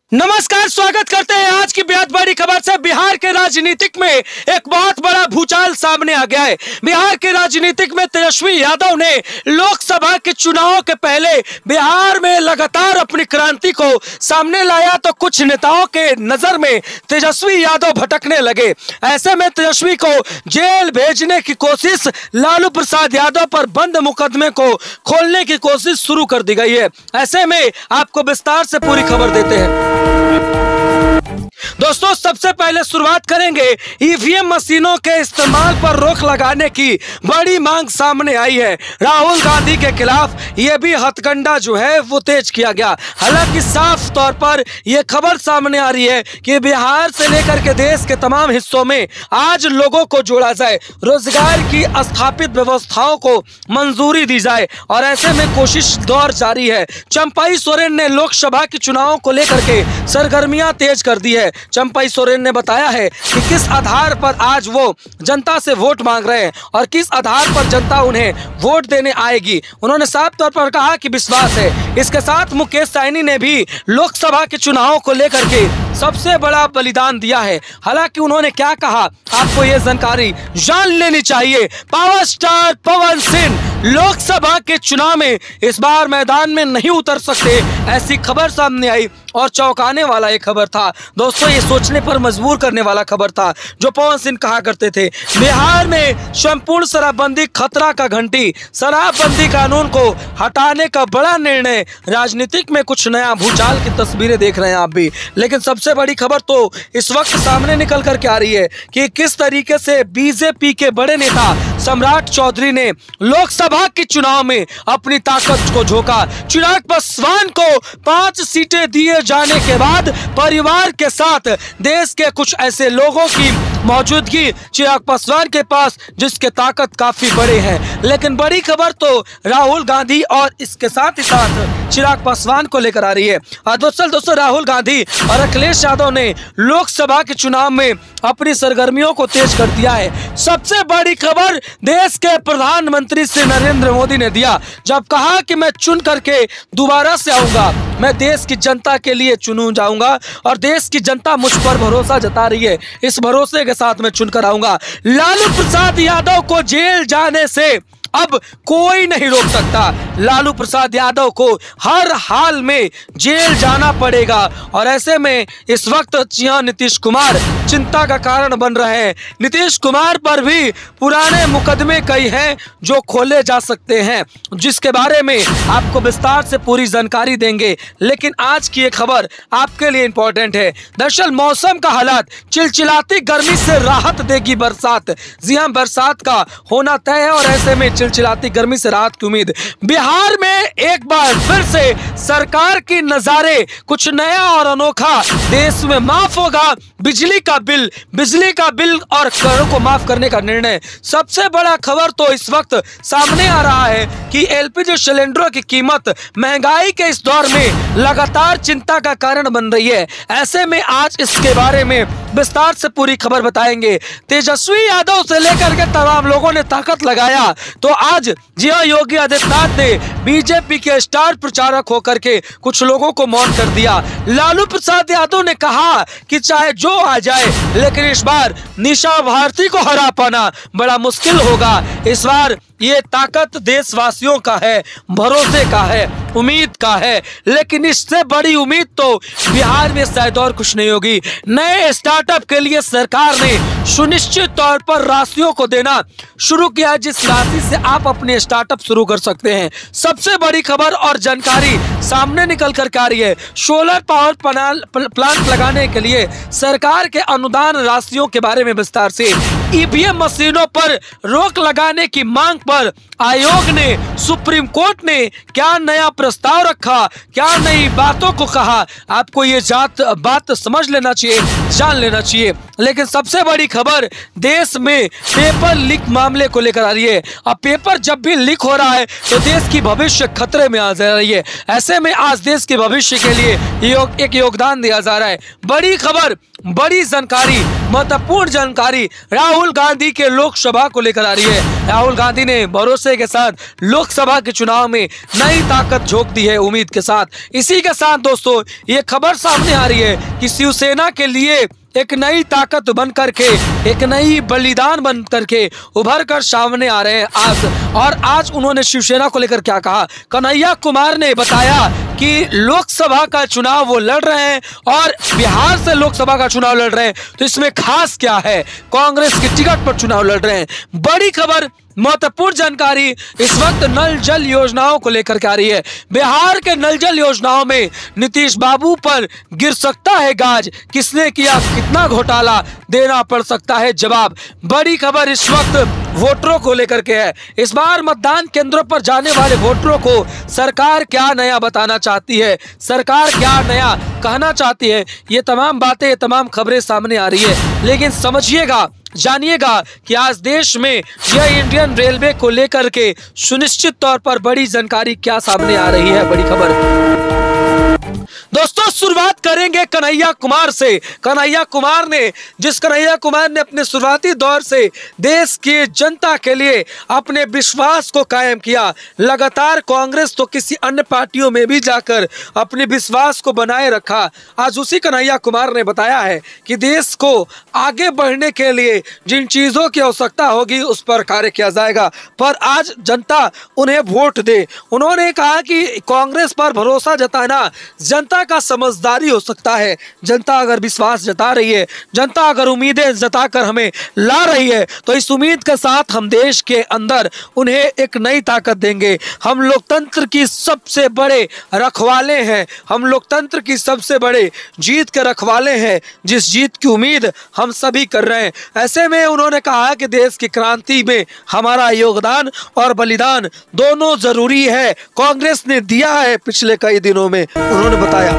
नमस्कार, स्वागत करते हैं आज की बेहद बड़ी खबर से। बिहार के राजनीतिक में एक बहुत बड़ा भूचाल सामने आ गया है। बिहार के राजनीतिक में तेजस्वी यादव ने लोकसभा के चुनाव के पहले बिहार में लगातार अपनी क्रांति को सामने लाया, तो कुछ नेताओं के नजर में तेजस्वी यादव भटकने लगे। ऐसे में तेजस्वी को जेल भेजने की कोशिश, लालू प्रसाद यादव पर बंद मुकदमे को खोलने की कोशिश शुरू कर दी गई है। ऐसे में आपको विस्तार से पूरी खबर देते हैं। दोस्तों, सबसे पहले शुरुआत करेंगे ईवीएम मशीनों के इस्तेमाल पर रोक लगाने की बड़ी मांग सामने आई है। राहुल गांधी के खिलाफ यह भी हथकंडा जो है वो तेज किया गया। हालांकि साफ तौर पर यह खबर सामने आ रही है कि बिहार से लेकर के देश के तमाम हिस्सों में आज लोगों को जोड़ा जाए, रोजगार की स्थापित व्यवस्थाओं को मंजूरी दी जाए, और ऐसे में कोशिश दौर जारी है। चंपाई सोरेन ने लोकसभा के चुनावों को लेकर के सरगर्मियां तेज कर दी है। चंपाई सोरेन ने बताया है कि किस आधार पर आज वो जनता से वोट मांग रहे हैं और किस आधार पर जनता उन्हें वोट देने आएगी। उन्होंने साफ तौर पर कहा कि विश्वास है। इसके साथ मुकेश साहनी ने भी लोकसभा के चुनावों को लेकर के सबसे बड़ा बलिदान दिया है। हालांकि उन्होंने क्या कहा, आपको ये जानकारी जान लेनी चाहिए। पावर स्टार पवन सिंह लोकसभा के चुनाव में इस बार मैदान में नहीं उतर सकते, ऐसी खबर सामने आई और चौंकाने वाला एक खबर था। दोस्तों, ये सोचने पर मजबूर करने वाला खबर था जो पवन सिंह कहा करते थे। बिहार में संपूर्ण शराबबंदी खतरा का घंटी, शराबबंदी कानून को हटाने का बड़ा निर्णय, राजनीतिक में कुछ नया भूचाल की तस्वीरें देख रहे हैं आप भी। लेकिन सबसे बड़ी खबर तो इस वक्त सामने निकल करके आ रही है कि किस तरीके से बीजेपी के बड़े नेता सम्राट चौधरी ने लोकसभा के चुनाव में अपनी ताकत को झोंका। चिराग पासवान को 5 सीटें दिए जाने के बाद परिवार के साथ देश के कुछ ऐसे लोगों की मौजूदगी चिराग पासवान के पास जिसके ताकत काफी बड़े हैं। लेकिन बड़ी खबर तो राहुल गांधी और इसके साथ ही साथ चिराग पासवान को लेकर आ रही है। दोस्तों, राहुल गांधी और अखिलेश यादव ने लोकसभा के चुनाव में अपनी सरगर्मियों को तेज कर दिया है। सबसे बड़ी खबर देश के प्रधानमंत्री श्री नरेंद्र मोदी ने दिया, जब कहा कि मैं चुन करके दोबारा से आऊंगा, मैं देश की जनता के लिए चुनूं जाऊंगा और देश की जनता मुझ पर भरोसा जता रही है, इस भरोसे के साथ मैं चुनकर आऊंगा। लालू प्रसाद यादव को जेल जाने से अब कोई नहीं रोक सकता। लालू प्रसाद यादव को हर हाल में जेल जाना पड़ेगा, और ऐसे में इस वक्त नीतीश कुमार चिंता का कारण बन रहे हैं। नीतीश कुमार पर भी पुराने मुकदमे कई हैं जो खोले जा सकते हैं, जिसके बारे में आपको विस्तार से पूरी जानकारी देंगे। लेकिन आज की ये खबर आपके लिए इंपॉर्टेंट है। दरअसल मौसम का हालात, चिलचिलाती गर्मी से राहत देगी बरसात। जी हां, बरसात का होना तय है और ऐसे में चिलचिलाती गर्मी से राहत की उम्मीद। बिहार में एक बार फिर से सरकार की नजारे, कुछ नया और अनोखा। देश में माफ होगा बिजली का बिल और करों को माफ करने का निर्णय। सबसे बड़ा खबर तो इस वक्त सामने आ रहा है कि एलपीजी सिलेंडरों की कीमत महंगाई के इस दौर में लगातार चिंता का कारण बन रही है। ऐसे में आज इसके बारे में विस्तार से पूरी खबर बताएंगे। तेजस्वी यादव से लेकर के तमाम लोगों ने ताकत लगाया, तो आज जी हां, योगी आदित्यनाथ ने बीजेपी के स्टार प्रचारक होकर के कुछ लोगों को मौन कर दिया। लालू प्रसाद यादव ने कहा कि चाहे जो आ जाए, लेकिन इस बार निशा भारती को हरा पाना बड़ा मुश्किल होगा। इस बार ये ताकत देशवासियों का है, भरोसे का है, उम्मीद का है। लेकिन इससे बड़ी उम्मीद तो बिहार में शायद और कुछ नहीं होगी। नए स्टार्टअप के लिए सरकार ने सुनिश्चित तौर पर राशियों को देना शुरू किया, जिस राशि से आप अपने स्टार्टअप शुरू कर सकते हैं। सबसे बड़ी खबर और जानकारी सामने निकल कर आ रही है। सोलर पावर प्लांट लगाने के लिए सरकार के अनुदान राशियों के बारे में विस्तार से। ईवीएम मशीनों पर रोक लगाने की मांग पर आयोग ने, सुप्रीम कोर्ट ने क्या नया प्रस्ताव रखा, क्या नई बातों को कहा, आपको ये बात समझ लेना चाहिए, जान लेना चाहिए। लेकिन सबसे बड़ी खबर देश में पेपर लीक मामले को लेकर आ रही है। अब पेपर जब भी लीक हो रहा है तो देश की भविष्य खतरे में आ जा रही है। ऐसे में आज देश के भविष्य के लिए एक योगदान दिया जा रहा है। बड़ी खबर, बड़ी जानकारी, महत्वपूर्ण जानकारी राहुल गांधी के लोकसभा को लेकर आ रही है। राहुल गांधी ने भरोसे के साथ लोकसभा के चुनाव में नई ताकत झोंक दी है उम्मीद के साथ। इसी के साथ दोस्तों ये खबर सामने आ रही है कि शिवसेना के लिए एक नई ताकत बन करके, एक नई बलिदान बन करके उभर कर सामने आ रहे हैं आज। और आज उन्होंने शिवसेना को लेकर क्या कहा, कन्हैया कुमार ने बताया कि लोकसभा का चुनाव वो लड़ रहे हैं और बिहार से लोकसभा का चुनाव लड़ रहे हैं, तो इसमें खास क्या है, कांग्रेस की टिकट पर चुनाव लड़ रहे हैं। बड़ी खबर, महत्वपूर्ण जानकारी इस वक्त नल जल योजनाओं को लेकर के आ रही है। बिहार के नल जल योजनाओं में नीतीश बाबू पर गिर सकता है गाज, किसने किया कितना घोटाला, देना पड़ सकता है जवाब। बड़ी खबर इस वक्त वोटरों को लेकर के है। इस बार मतदान केंद्रों पर जाने वाले वोटरों को सरकार क्या नया बताना चाहती है, सरकार क्या नया कहना चाहती है, ये तमाम बातें, ये तमाम खबरें सामने आ रही है। लेकिन समझिएगा, जानिएगा कि आज देश में यह इंडियन रेलवे को लेकर के सुनिश्चित तौर पर बड़ी जानकारी क्या सामने आ रही है। बड़ी खबर दोस्तों, शुरुआत करेंगे कन्हैया कुमार से। कन्हैया कुमार ने अपने शुरुआती दौर से देश की जनता के लिए अपने विश्वास को कायम किया। लगातार कांग्रेस तो किसी अन्य पार्टियों में भी जाकर अपने विश्वास को बनाए रखा। आज उसी कन्हैया कुमार ने बताया है कि देश को आगे बढ़ने के लिए जिन चीजों की आवश्यकता होगी उस पर कार्य किया जाएगा, पर आज जनता उन्हें वोट दे। उन्होंने कहा कि कांग्रेस पर भरोसा जताना जनता का समझदारी हो सकता है। जनता अगर विश्वास जता रही है, जनता अगर उम्मीदें जताकर हमें ला रही है, तो इस उम्मीद के साथ हम देश के अंदर उन्हें एक नई ताकत देंगे। हम लोकतंत्र की सबसे बड़े रखवाले हैं, हम लोकतंत्र की सबसे बड़े जीत के रखवाले हैं, जिस जीत की उम्मीद हम सभी कर रहे हैं। ऐसे में उन्होंने कहा कि देश की क्रांति में हमारा योगदान और बलिदान दोनों जरूरी है। कांग्रेस ने दिया है पिछले कई दिनों में, उन्होंने बताया।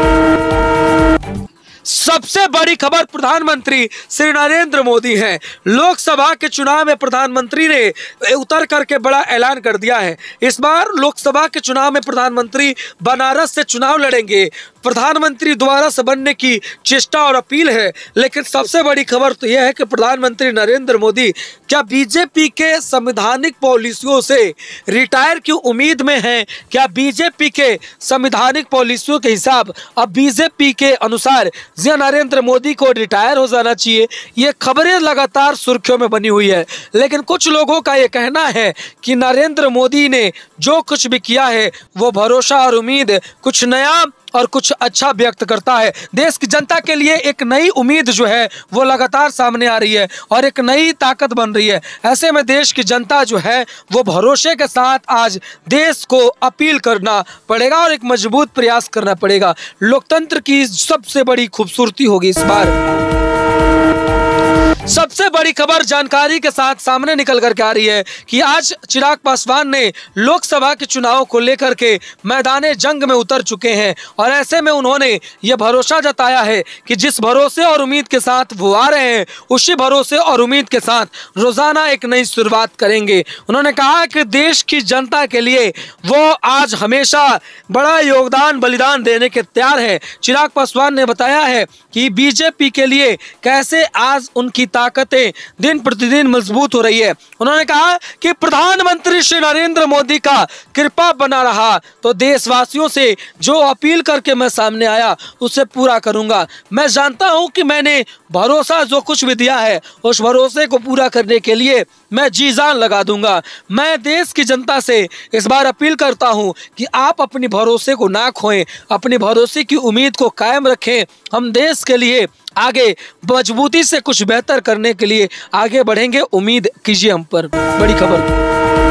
सबसे बड़ी खबर, प्रधानमंत्री श्री नरेंद्र मोदी हैं। लोकसभा के चुनाव में प्रधानमंत्री ने उतर करके बड़ा ऐलान कर दिया है। इस बार लोकसभा के चुनाव में प्रधानमंत्री बनारस से चुनाव लड़ेंगे। प्रधानमंत्री दोबारा से बनने की चेष्टा और अपील है। लेकिन सबसे बड़ी खबर तो यह है कि प्रधानमंत्री नरेंद्र मोदी क्या बीजेपी के संवैधानिक पॉलिसियों से रिटायर की उम्मीद में हैं? क्या बीजेपी के संवैधानिक पॉलिसियों के हिसाब अब बीजेपी के अनुसार नरेंद्र मोदी को रिटायर हो जाना चाहिए? ये खबरें लगातार सुर्खियों में बनी हुई है। लेकिन कुछ लोगों का ये कहना है कि नरेंद्र मोदी ने जो कुछ भी किया है वो भरोसा और उम्मीद कुछ नया और कुछ अच्छा व्यक्त करता है। देश की जनता के लिए एक नई उम्मीद जो है वो लगातार सामने आ रही है और एक नई ताकत बन रही है। ऐसे में देश की जनता जो है वो भरोसे के साथ आज देश को अपील करना पड़ेगा और एक मजबूत प्रयास करना पड़ेगा। लोकतंत्र की सबसे बड़ी खूबसूरती होगी इस बार। सबसे बड़ी खबर जानकारी के साथ सामने निकल कर के आ रही है कि आज चिराग पासवान ने लोकसभा के चुनाव को लेकर के मैदाने जंग में उतर चुके हैं और ऐसे में उन्होंने यह भरोसा जताया है कि जिस भरोसे और उम्मीद के साथ वो आ रहे हैं उसी भरोसे और उम्मीद के साथ रोजाना एक नई शुरुआत करेंगे। उन्होंने कहा कि देश की जनता के लिए वो आज हमेशा बड़ा योगदान बलिदान देने के तैयार है। चिराग पासवान ने बताया है कि बीजेपी के लिए कैसे आज उनकी ताकतें दिन प्रतिदिन मजबूत हो रही है। उन्होंने कहा कि प्रधानमंत्री श्री नरेंद्र मोदी का कृपा बना रहा तो देशवासियों से जो अपील करके मैं सामने आया उसे पूरा करूंगा। मैं जानता हूं कि मैंने भरोसा जो कुछ भी दिया है उस भरोसे को पूरा करने के लिए मैं जी जान लगा दूंगा। मैं देश की जनता से इस बार अपील करता हूं कि आप अपने भरोसे को ना खोएं, अपने भरोसे की उम्मीद को कायम रखें। हम देश के लिए आगे मजबूती से कुछ बेहतर करने के लिए आगे बढ़ेंगे, उम्मीद कीजिए हम पर। बड़ी खबर,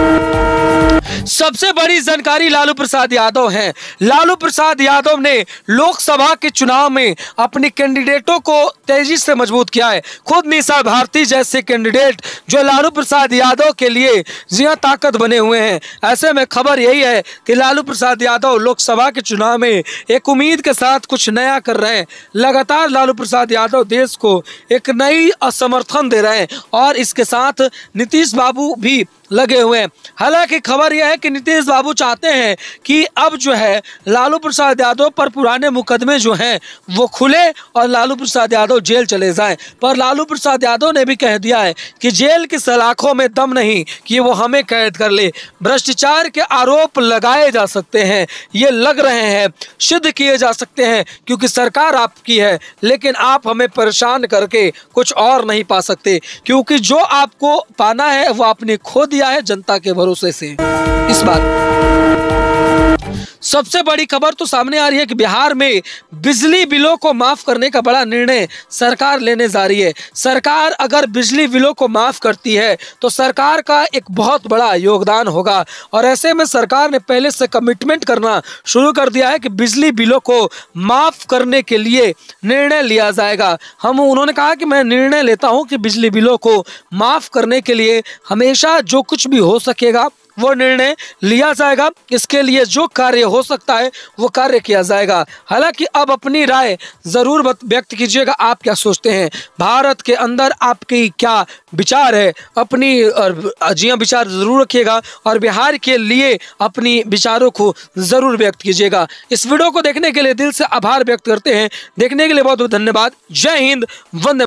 सबसे बड़ी जानकारी लालू प्रसाद यादव हैं। लालू प्रसाद यादव ने लोकसभा के चुनाव में अपने कैंडिडेटों को तेजी से मजबूत किया है। खुद मीसा भारती जैसे कैंडिडेट जो लालू प्रसाद प्रसाद यादव के लिए जी हां ताकत बने हुए हैं। ऐसे में खबर यही है कि लालू प्रसाद यादव लोकसभा के चुनाव में एक उम्मीद के साथ कुछ नया कर रहे हैं। लगातार लालू प्रसाद यादव देश को एक नई समर्थन दे रहे हैं और इसके साथ नीतीश बाबू भी लगे हुए हैं। हालांकि खबर यह है कि नीतीश बाबू चाहते हैं कि अब जो है लालू प्रसाद यादव पर पुराने मुकदमे जो हैं वो खुले और लालू प्रसाद यादव जेल चले जाएं। पर लालू प्रसाद यादव ने भी कह दिया है कि जेल की सलाखों में दम नहीं कि वो हमें कैद कर ले। भ्रष्टाचार के आरोप लगाए जा सकते हैं, ये लग रहे हैं, सिद्ध किए जा सकते हैं, क्योंकि सरकार आपकी है, लेकिन आप हमें परेशान करके कुछ और नहीं पा सकते, क्योंकि जो आपको पाना है वो आपने खो दिया है जनता के भरोसे से। इस बात सबसे बड़ी खबर तो सामने आ रही है कि बिहार में बिजली बिलों को माफ करने का बड़ा निर्णय सरकार लेने जा रही है। सरकार अगर बिजली बिलों को माफ करती है तो सरकार का एक बहुत बड़ा योगदान होगा और ऐसे में सरकार ने पहले से कमिटमेंट करना शुरू कर दिया है कि बिजली बिलों को माफ करने के लिए निर्णय लिया जाएगा। उन्होंने कहा कि मैं निर्णय लेता हूं कि बिजली बिलों को माफ करने के लिए हमेशा जो कुछ भी हो सकेगा वो निर्णय लिया जाएगा। इसके लिए जो कार्य हो सकता है वो कार्य किया जाएगा। हालांकि अब अपनी राय जरूर व्यक्त कीजिएगा, आप क्या सोचते हैं, भारत के अंदर आपकी क्या विचार है, अपनी जी हाँ विचार जरूर रखिएगा और बिहार के लिए अपनी विचारों को जरूर व्यक्त कीजिएगा। इस वीडियो को देखने के लिए दिल से आभार व्यक्त करते हैं। देखने के लिए बहुत बहुत धन्यवाद। जय हिंद, वंदे।